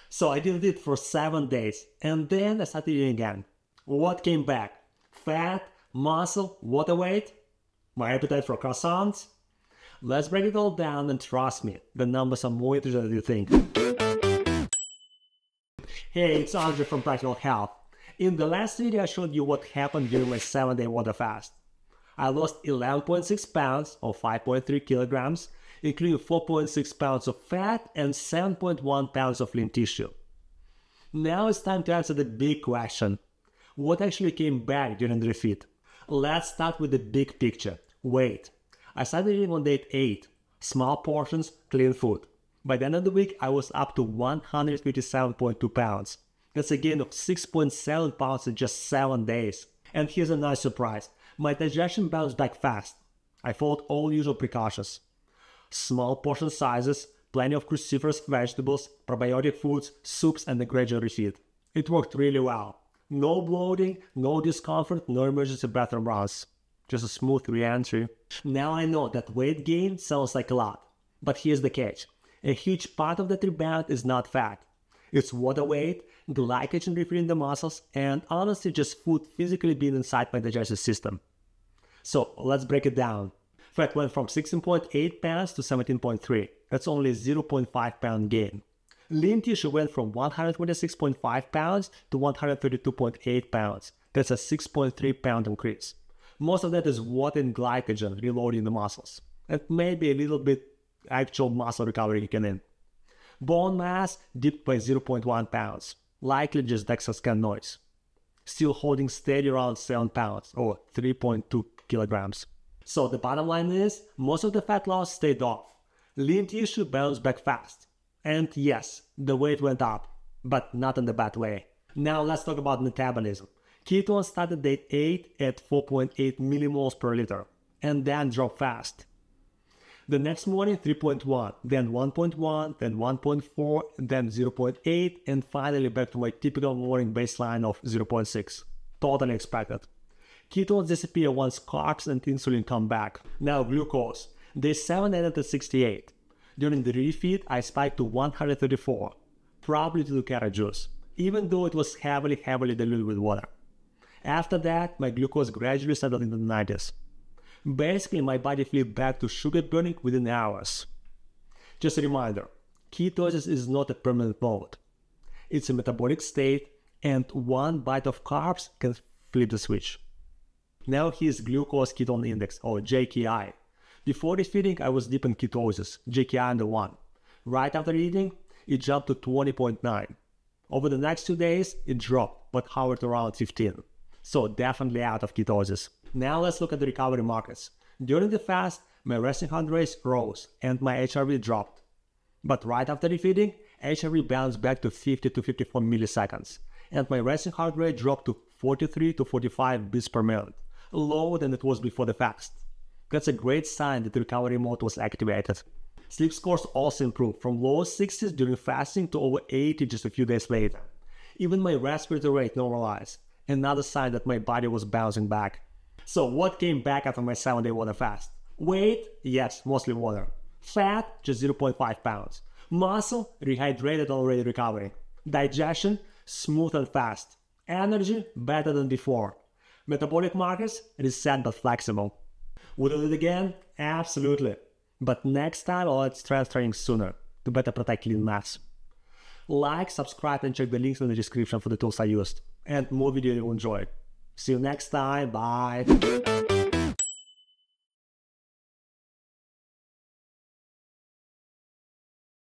So I did it for 7 days and then I started eating again. What came back? Fat, muscle, water weight? My appetite for croissants? Let's break it all down and trust me, the numbers are more interesting than you think. Hey, it's Andrey from Practical Health. In the last video I showed you what happened during my 7-day water fast. I lost 11.6 pounds or 5.3 kilograms, including 4.6 pounds of fat and 7.1 pounds of lean tissue. Now it's time to answer the big question. What actually came back during the refeed? Let's start with the big picture. Weight. I started eating on day 8. Small portions, clean food. By the end of the week, I was up to 157.2 pounds. That's a gain of 6.7 pounds in just 7 days. And here's a nice surprise. My digestion bounced back fast. I followed all usual precautions. Small portion sizes, plenty of cruciferous vegetables, probiotic foods, soups, and a gradual refeed. It worked really well. No bloating, no discomfort, no emergency bathroom runs. Just a smooth re-entry. Now I know that weight gain sounds like a lot. But here's the catch. A huge part of that rebound is not fat. It's water weight, glycogen refilling the muscles, and honestly just food physically being inside my digestive system. So let's break it down. Fat went from 16.8 pounds to 17.3. That's only a 0.5 pound gain. Lean tissue went from 126.5 pounds to 132.8 pounds. That's a 6.3 pound increase. Most of that is water and glycogen reloading the muscles. And maybe a little bit actual muscle recovery kicking in. Bone mass dipped by 0.1 pounds. Likely just DEXA scan noise. Still holding steady around 7 pounds or 3.2 kilograms. So the bottom line is, most of the fat loss stayed off. Lean tissue bounced back fast. And yes, the weight went up, but not in the bad way. Now let's talk about metabolism. Ketone started day 8 at 4.8 millimoles per liter, and then dropped fast. The next morning 3.1, then 1.1, then 1.4, then 0.8, and finally back to my typical morning baseline of 0.6. Totally expected. Ketones disappear once carbs and insulin come back. Now glucose. Day 7 ended at 68. During the refeed, I spiked to 134, probably due to carrot juice, even though it was heavily diluted with water. After that, my glucose gradually settled into the 90s. Basically, my body flipped back to sugar burning within hours. Just a reminder, ketosis is not a permanent mode. It's a metabolic state, and one bite of carbs can flip the switch. Now here's glucose ketone index, or GKI. Before refeeding, I was deep in ketosis, GKI under 1. Right after eating, it jumped to 20.9. Over the next 2 days, it dropped, but hovered around 15. So definitely out of ketosis. Now let's look at the recovery markers. During the fast, my resting heart rate rose and my HRV dropped. But right after refeeding, HRV bounced back to 50 to 54 milliseconds, and my resting heart rate dropped to 43 to 45 beats per minute, lower than it was before the fast. That's a great sign that the recovery mode was activated. Sleep scores also improved from low 60s during fasting to over 80 just a few days later. Even my respiratory rate normalized, another sign that my body was bouncing back. So what came back after my 7-day water fast? Weight? Yes, mostly water. Fat? Just 0.5 pounds. Muscle? Rehydrated, already recovering. Digestion? Smooth and fast. Energy? Better than before. Metabolic markers? Reset but flexible. Would I do it again? Absolutely. But next time I'll add strength training sooner to better protect lean mass. Like, subscribe, and check the links in the description for the tools I used and more videos you'll enjoy. See you next time. Bye.